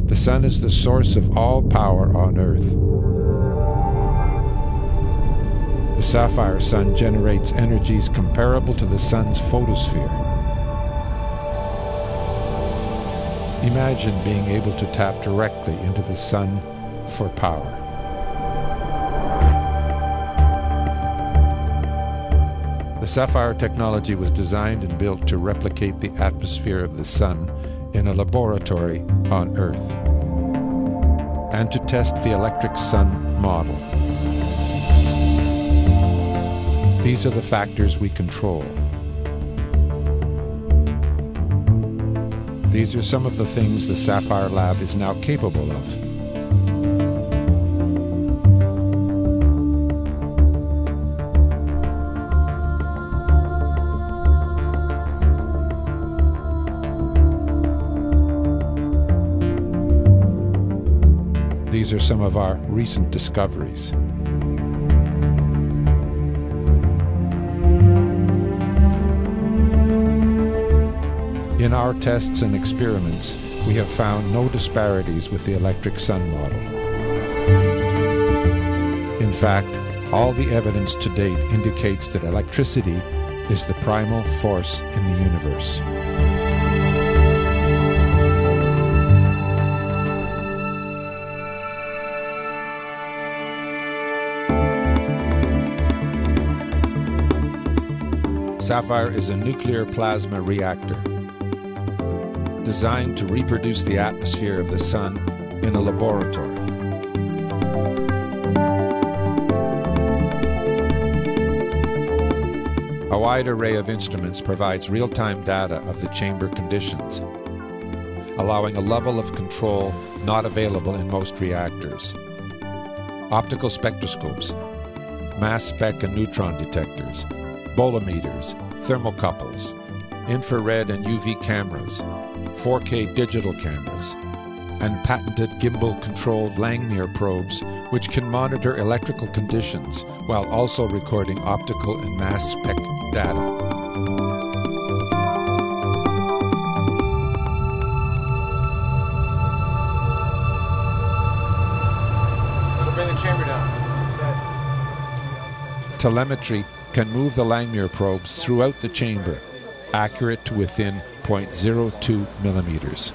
The sun is the source of all power on Earth. The SAFIRE Sun generates energies comparable to the sun's photosphere. Imagine being able to tap directly into the sun for power. The SAFIRE technology was designed and built to replicate the atmosphere of the sun in a laboratory on Earth, and to test the electric sun model. These are the factors we control. These are some of the things the SAFIRE Lab is now capable of. These are some of our recent discoveries. In our tests and experiments, we have found no disparities with the electric sun model. In fact, all the evidence to date indicates that electricity is the primal force in the universe. SAFIRE is a nuclear plasma reactor designed to reproduce the atmosphere of the sun in a laboratory. A wide array of instruments provides real-time data of the chamber conditions, allowing a level of control not available in most reactors. Optical spectroscopes, mass spec and neutron detectors, bolometers, thermocouples, infrared and UV cameras, 4K digital cameras, and patented gimbal-controlled Langmuir probes which can monitor electrical conditions while also recording optical and mass spec data. So bring the chamber down. Telemetry can move the Langmuir probes throughout the chamber, accurate to within 0.02 millimeters.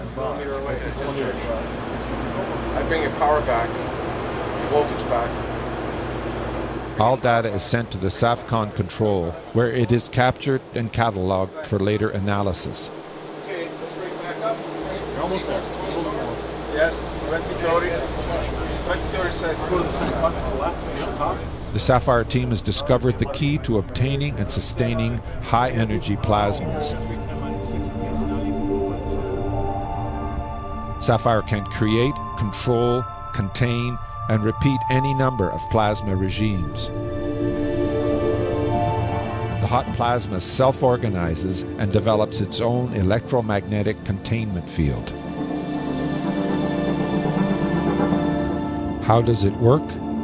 I bring your power back, your voltage back. All data is sent to the SAFCON control, where it is captured and cataloged for later analysis. Okay, let's bring it back up. You're almost there. Yes, went to Cody. Went to Cody said, Go to the second button to the left, up top. The SAFIRE team has discovered the key to obtaining and sustaining high-energy plasmas. SAFIRE can create, control, contain, and repeat any number of plasma regimes. The hot plasma self-organizes and develops its own electromagnetic containment field. How does it work?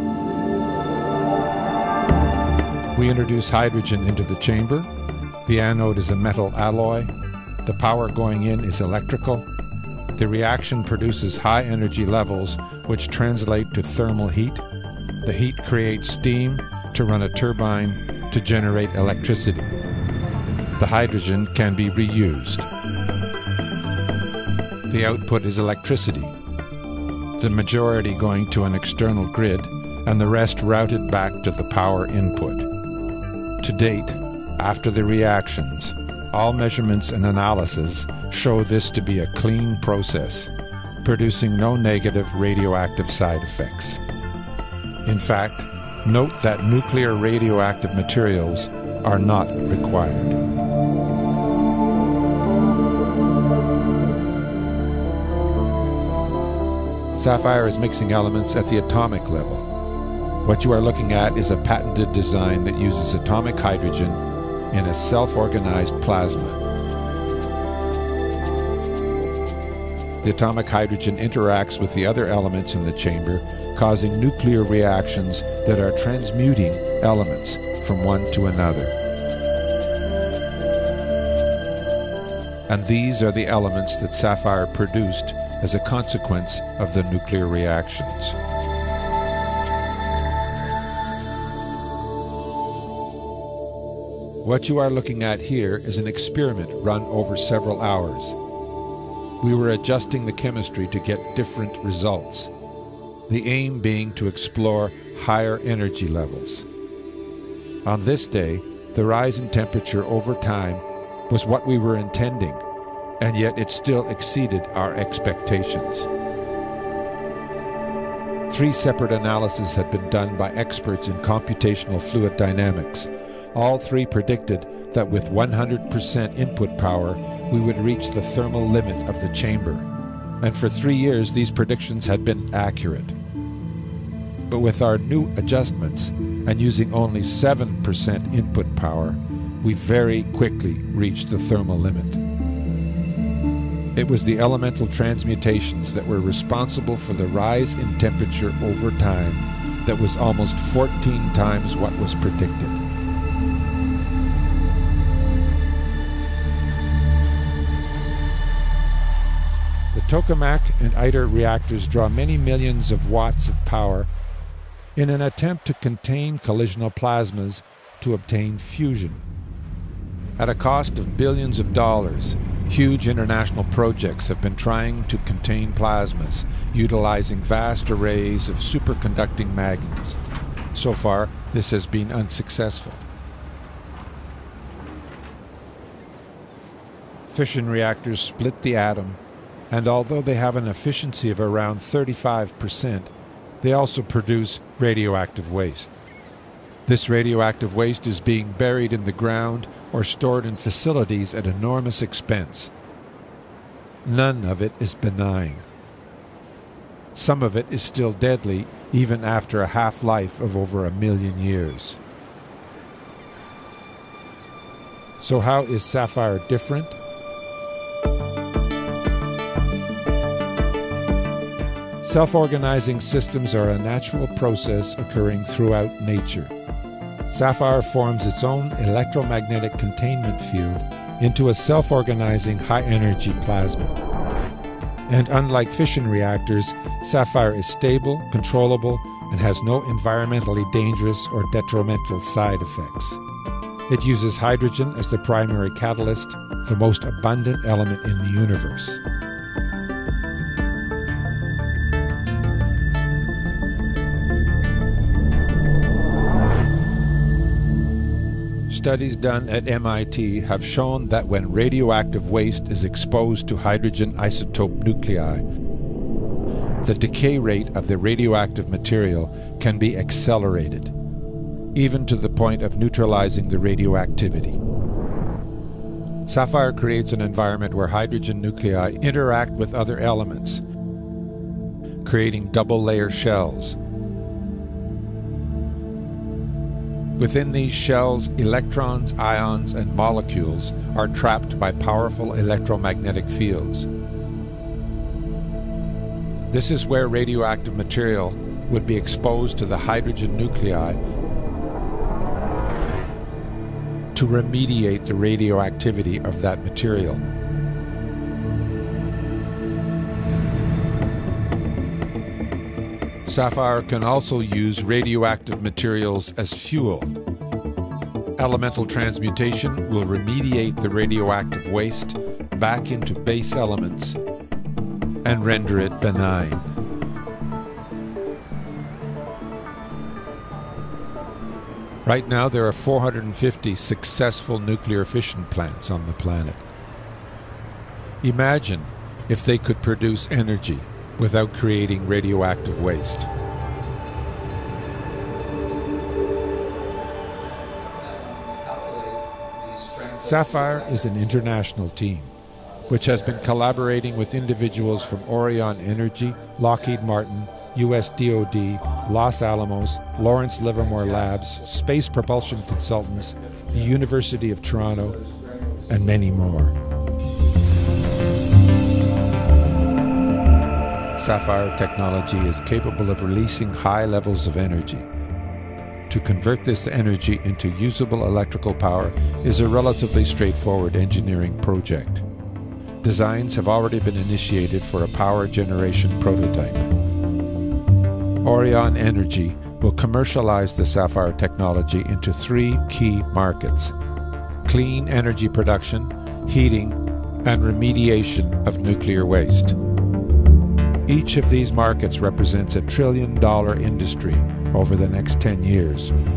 We introduce hydrogen into the chamber. The anode is a metal alloy. The power going in is electrical. The reaction produces high energy levels which translate to thermal heat. The heat creates steam to run a turbine to generate electricity. The hydrogen can be reused. The output is electricity, the majority going to an external grid and the rest routed back to the power input. To date, after the reactions, all measurements and analysis show this to be a clean process, producing no negative radioactive side effects. In fact, note that nuclear radioactive materials are not required. SAFIRE is mixing elements at the atomic level. What you are looking at is a patented design that uses atomic hydrogen in a self-organized plasma. The atomic hydrogen interacts with the other elements in the chamber, causing nuclear reactions that are transmuting elements from one to another. And these are the elements that SAFIRE produced as a consequence of the nuclear reactions. What you are looking at here is an experiment run over several hours. We were adjusting the chemistry to get different results, the aim being to explore higher energy levels. On this day, the rise in temperature over time was what we were intending, and yet it still exceeded our expectations. 3 separate analyses had been done by experts in computational fluid dynamics. All 3 predicted that with 100% input power, we would reach the thermal limit of the chamber. And for 3 years, these predictions had been accurate. But with our new adjustments, and using only 7% input power, we very quickly reached the thermal limit. It was the elemental transmutations that were responsible for the rise in temperature over time that was almost 14 times what was predicted. The tokamak and ITER reactors draw many millions of watts of power in an attempt to contain collisional plasmas to obtain fusion. At a cost of billions of dollars, huge international projects have been trying to contain plasmas, utilizing vast arrays of superconducting magnets. So far, this has been unsuccessful. Fission reactors split the atom, and although they have an efficiency of around 35%, they also produce radioactive waste. This radioactive waste is being buried in the ground or stored in facilities at enormous expense. None of it is benign. Some of it is still deadly even after a half-life of over 1 million years. So how is SAFIRE different? Self-organizing systems are a natural process occurring throughout nature. SAFIRE forms its own electromagnetic containment field into a self-organizing high-energy plasma. And unlike fission reactors, SAFIRE is stable, controllable, and has no environmentally dangerous or detrimental side effects. It uses hydrogen as the primary catalyst, the most abundant element in the universe. Studies done at MIT have shown that when radioactive waste is exposed to hydrogen isotope nuclei, the decay rate of the radioactive material can be accelerated, even to the point of neutralizing the radioactivity. SAFIRE creates an environment where hydrogen nuclei interact with other elements, creating double-layer shells. Within these shells, electrons, ions, and molecules are trapped by powerful electromagnetic fields. This is where radioactive material would be exposed to the hydrogen nuclei to remediate the radioactivity of that material. SAFIRE can also use radioactive materials as fuel. Elemental transmutation will remediate the radioactive waste back into base elements and render it benign. Right now, there are 450 successful nuclear fission plants on the planet. Imagine if they could produce energy without creating radioactive waste. SAFIRE is an international team, which has been collaborating with individuals from Aureon Energy, Lockheed Martin, US DoD, Los Alamos, Lawrence Livermore Labs, Space Propulsion Consultants, the University of Toronto, and many more. SAFIRE technology is capable of releasing high levels of energy. To convert this energy into usable electrical power is a relatively straightforward engineering project. Designs have already been initiated for a power generation prototype. Aureon Energy will commercialize the SAFIRE technology into 3 key markets: clean energy production, heating, and remediation of nuclear waste. Each of these markets represents $1 trillion industry over the next 10 years.